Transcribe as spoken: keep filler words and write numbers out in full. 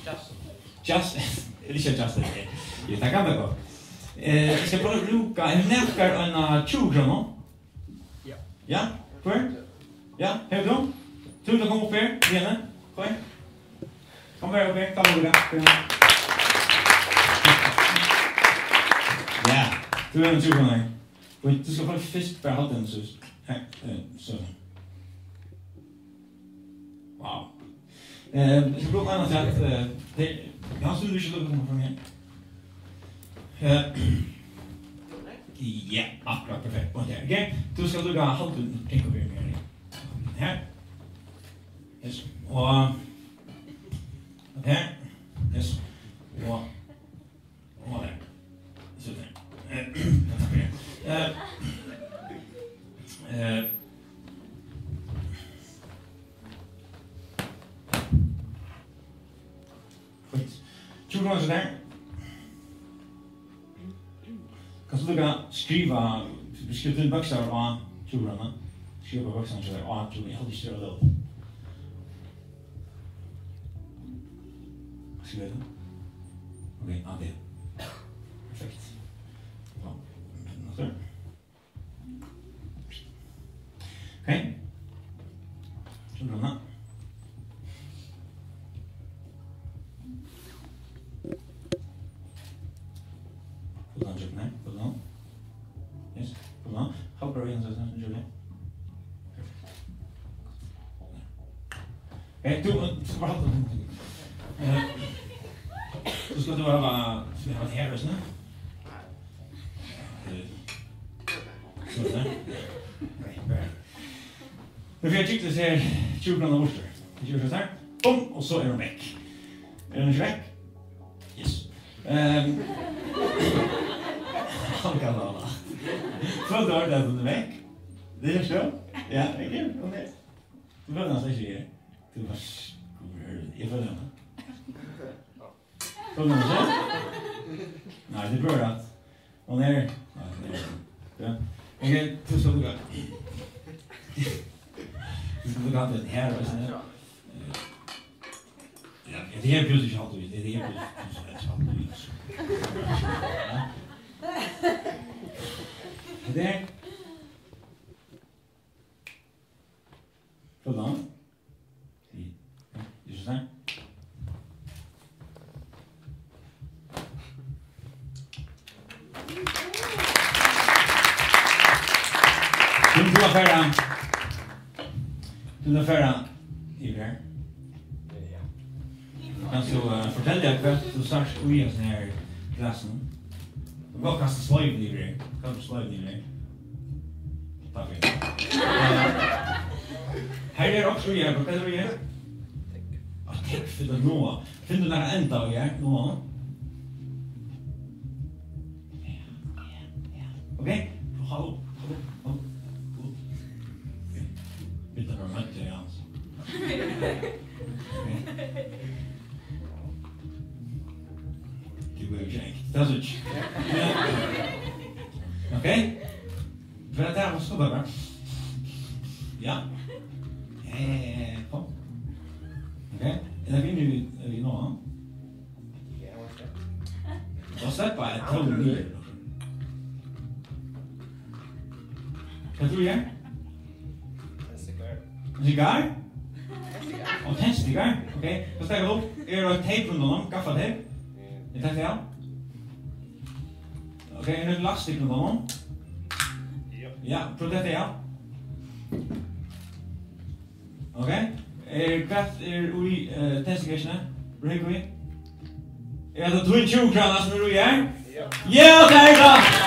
Just, ikke just det. Jeg takker meg godt. Jeg skal bare bruke, jeg nærker en tjue kroner. Ja. Ja, hvor? Ja, her du? Tror du kom opp her, Lene? Hvor? Kom her opp her, ta med det. Ja, du er en tjue kroner. Du skal bare først bare holde den, så. Her, så. Wow. Jeg skal bruke en til at, jeg har stund du ikke lukket meg fra meg. Ja, akkurat perfekt. Ok, du skal lukke halvdelen tenk over mer. Her. Yes. Og her. Yes. Og og der. Så der. Takk for det. Eh tjue kroner så der. Kan du lukke skrive, skrive til bokstaver av tjue kroner. Skrive på bokstaver så der av tjue, jeg hadde ikke større det. Skrive det? Ok, av det. Perfekt. Ja, så. Ok. tjue kroner. Put on Julie, put on. Yes, put on. How are you in the Julie? Eh, du, så var det. Eh, så ska du ha så ha här just nu. Så där. Nej, men vi tyckte så här tjue kroner bort. Vi gör så här. Bom, och så är de väck. Är de väck? Yes. Ehm Han kan alla. Från där där den väck. Det är så. Ja, okej. Okej. Du vill nästan säga. Du var jag får den. Från den så. Nej, det bör att. Och ner. Ja. Okej, du ska gå. Du ska gå den här och sen. Ja, det är precis så att det är det är precis så att ja. Det Pardon? Sí. Just that. Du la färra. Du la färra i där. Ja. Kan så fortælle dig hvad du sagt i oss her klassen. Du går kaste sløyden i det. Kan du sløyden i det? Takk for det. Her er også vi her, hva er det vi her? Ah, takk for det nå. Finner du nær enda vi her nå? Ok? Hallo, hallo, hallo. Bytte fra møtte, ja. Du er jo kjekt. Det er så ikke. Ok? For det er også bare. Ja. Eh, kom. Ok? Er det vinner vi nå? Da slipper jeg tolv nye. Hva tror jeg? En sigar. En sigar? Og tennstigar? Ok, så stekker du opp. Er det teip rundt om? Gaffateip? Er det ja? Ok, er det lastik rundt om? Ja, prøv dette ja. Ok, er kvart er ui tennstigarsene? Brygger vi? Er det tjue kroner som er ui her? Ja, ok, da!